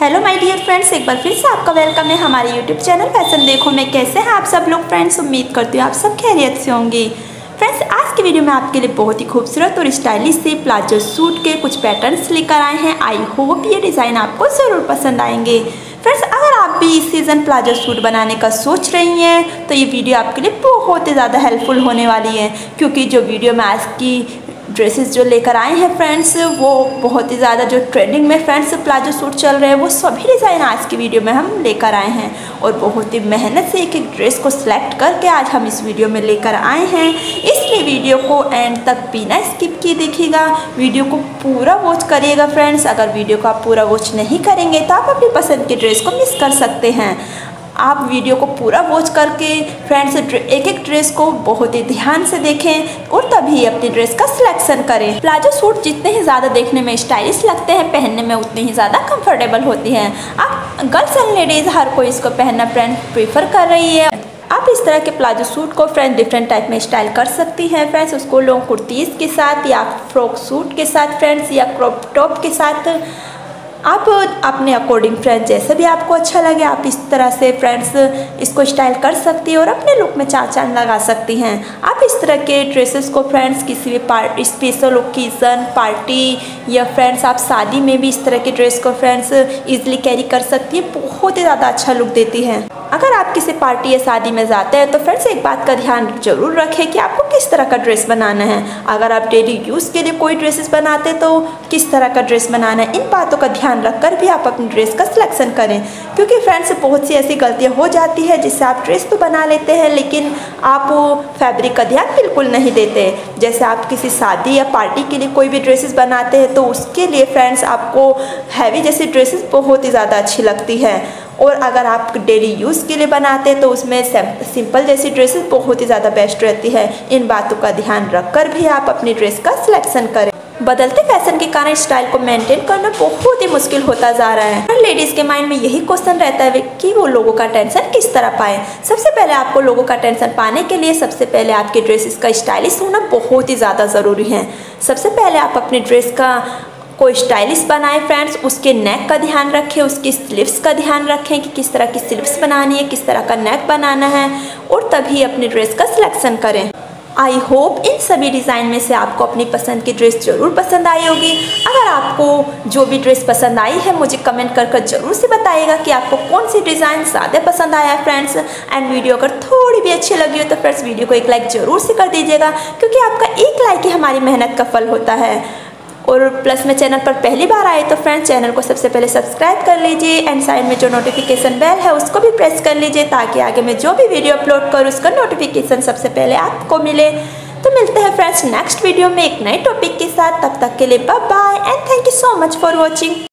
Hello my dear friends, एक बार फिर से आपका वेलकम है हमारे यूट्यूब चैनल फैशन देखो में। कैसे हैं आप सब लोग फ्रेंड्स? उम्मीद करती हूँ आप सब खैरियत से होंगे। फ्रेंड्स, आज की वीडियो में आपके लिए बहुत ही खूबसूरत और स्टाइलिश से प्लाजो सूट के कुछ पैटर्न्स लेकर आए हैं। आई होप ये डिज़ाइन आपको ज़रूर पसंद आएंगे। फ्रेंड्स, अगर आप भी इस सीज़न प्लाजो सूट बनाने का सोच रही हैं तो ये वीडियो आपके लिए बहुत ही ज़्यादा हेल्पफुल होने वाली है, क्योंकि जो वीडियो में आज की ड्रेसेस जो लेकर आए हैं फ्रेंड्स, वो बहुत ही ज़्यादा जो ट्रेंडिंग में फ्रेंड्स प्लाजो सूट चल रहे हैं वो सभी डिज़ाइन आज की वीडियो में हम लेकर आए हैं। और बहुत ही मेहनत से एक एक ड्रेस को सिलेक्ट करके आज हम इस वीडियो में लेकर आए हैं। इसलिए वीडियो को एंड तक बिना स्किप किए देखिएगा, वीडियो को पूरा वॉच करिएगा फ्रेंड्स। अगर वीडियो को आप पूरा वॉच नहीं करेंगे तो आप अपनी पसंद की ड्रेस को मिस कर सकते हैं। आप वीडियो को पूरा वॉच करके फ्रेंड्स एक एक ड्रेस को बहुत ही ध्यान से देखें और तभी अपनी ड्रेस का सिलेक्शन करें। प्लाजो सूट जितने ही ज़्यादा देखने में स्टाइलिश लगते हैं, पहनने में उतने ही ज़्यादा कंफर्टेबल होती हैं। आप गर्ल्स एंड लेडीज़ हर कोई इसको पहनना फ्रेंड्स प्रीफर कर रही है। आप इस तरह के प्लाजो सूट को फ्रेंड्स डिफरेंट टाइप में स्टाइल कर सकती हैं फ्रेंड्स, उसको लॉन्ग कुर्तीज़ के साथ या फ्रॉक सूट के साथ फ्रेंड्स, या क्रॉप टॉप के साथ। आप अपने अकॉर्डिंग फ्रेंड्स जैसे भी आपको अच्छा लगे आप इस तरह से फ्रेंड्स इसको स्टाइल कर सकती हैं और अपने लुक में चार चांद लगा सकती हैं। आप इस तरह के ड्रेसेस को फ्रेंड्स किसी भी स्पेशल ओकेज़न पार्टी या फ्रेंड्स आप शादी में भी इस तरह के ड्रेस को फ्रेंड्स इजीली कैरी कर सकती है। बहुत ही ज़्यादा अच्छा लुक देती है। अगर आप किसी पार्टी या शादी में जाते हैं तो फ्रेंड्स एक बात का ध्यान जरूर रखें कि आपको किस तरह का ड्रेस बनाना है। अगर आप डेली यूज़ के लिए कोई ड्रेसेस बनाते हैं तो किस तरह का ड्रेस बनाना है, इन बातों का ध्यान रखकर भी आप अपनी ड्रेस का सिलेक्शन करें। क्योंकि फ्रेंड्स बहुत सी ऐसी गलतियां हो जाती है जिससे आप ड्रेस तो बना लेते हैं लेकिन आप फैब्रिक का ध्यान बिल्कुल नहीं देते। जैसे आप किसी शादी या पार्टी के लिए कोई भी ड्रेसेस बनाते हैं तो उसके लिए फ्रेंड्स आपको हैवी जैसी ड्रेसेस बहुत ही ज़्यादा अच्छी लगती है, और अगर आप डेली यूज़ के लिए बनाते हैं तो उसमें सिंपल जैसी ड्रेसेस बहुत ही ज़्यादा बेस्ट रहती है। इन बातों का ध्यान रखकर भी आप अपनी ड्रेस का सिलेक्शन करें। बदलते फैशन के कारण स्टाइल को मेंटेन करना बहुत ही मुश्किल होता जा रहा है। हर लेडीज़ के माइंड में यही क्वेश्चन रहता है कि वो लोगों का टेंशन किस तरह पाए। सबसे पहले आपको लोगों का टेंशन पाने के लिए सबसे पहले आपके ड्रेसेस का स्टाइलिश होना बहुत ही ज़्यादा ज़रूरी है। सबसे पहले आप अपनी ड्रेस को स्टाइलिश बनाएं फ्रेंड्स, उसके नेक का ध्यान रखें, उसकी स्लीव्स का ध्यान रखें कि किस तरह की स्लीव्स बनानी है, किस तरह का नेक बनाना है, और तभी अपनी ड्रेस का सिलेक्शन करें। आई होप इन सभी डिज़ाइन में से आपको अपनी पसंद की ड्रेस जरूर पसंद आई होगी। अगर आपको जो भी ड्रेस पसंद आई है मुझे कमेंट कर जरूर से बताइएगा कि आपको कौन सी डिज़ाइन ज़्यादा पसंद आया है फ्रेंड्स। एंड वीडियो अगर थोड़ी भी अच्छी लगी हो तो फ्रेंड्स वीडियो को एक लाइक ज़रूर से कर दीजिएगा, क्योंकि आपका एक लाइक ही हमारी मेहनत का फल होता है। और प्लस में चैनल पर पहली बार आए तो फ्रेंड्स चैनल को सबसे पहले सब्सक्राइब कर लीजिए एंड साइड में जो नोटिफिकेशन बेल है उसको भी प्रेस कर लीजिए, ताकि आगे मैं जो भी वीडियो अपलोड करूँ उसका नोटिफिकेशन सबसे पहले आपको मिले। तो मिलते हैं फ्रेंड्स नेक्स्ट वीडियो में एक नए टॉपिक के साथ। तब तक के लिए bye bye and thank you so much for watching.